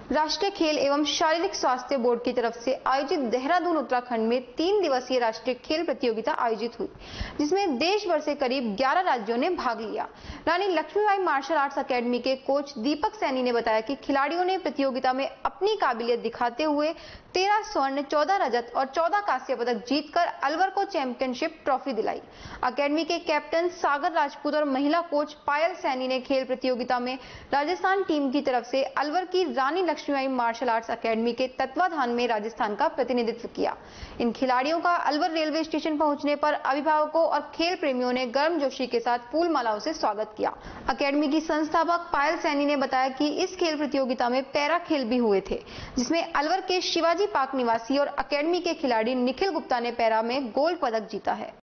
राष्ट्रीय खेल एवं शारीरिक स्वास्थ्य बोर्ड की तरफ से आयोजित देहरादून उत्तराखंड में 3 दिवसीय राष्ट्रीय खेल प्रतियोगिता आयोजित हुई, जिसमें देश भर से करीब 11 राज्यों ने भाग लिया। Rani Lakshmibai martial arts academy के कोच दीपक सैनी ने बताया कि खिलाड़ियों ने प्रतियोगिता में अपनी काबिलियत दिखाते हुए 13 स्वर्ण, 14 रजत और 14 कांस्य पदक जीतकर अलवर को चैंपियनशिप ट्रॉफी दिलाई। अकेडमी के कैप्टन सागर राजपूत और महिला कोच पायल सैनी ने खेल प्रतियोगिता में राजस्थान टीम की तरफ से अलवर की Rani Lakshmibai martial arts academy के तत्वाधान में राजस्थान का प्रतिनिधित्व किया। इन खिलाड़ियों का अलवर रेलवे स्टेशन पहुंचने पर अभिभावकों और खेल प्रेमियों ने गर्मजोशी के साथ फूल मालाओं से स्वागत किया। अकेडमी की संस्थापक पायल सैनी ने बताया कि इस खेल प्रतियोगिता में पैरा खेल भी हुए थे, जिसमें अलवर के शिवाजी पार्क निवासी और अकेडमी के खिलाड़ी निखिल गुप्ता ने पैरा में गोल्ड पदक जीता है।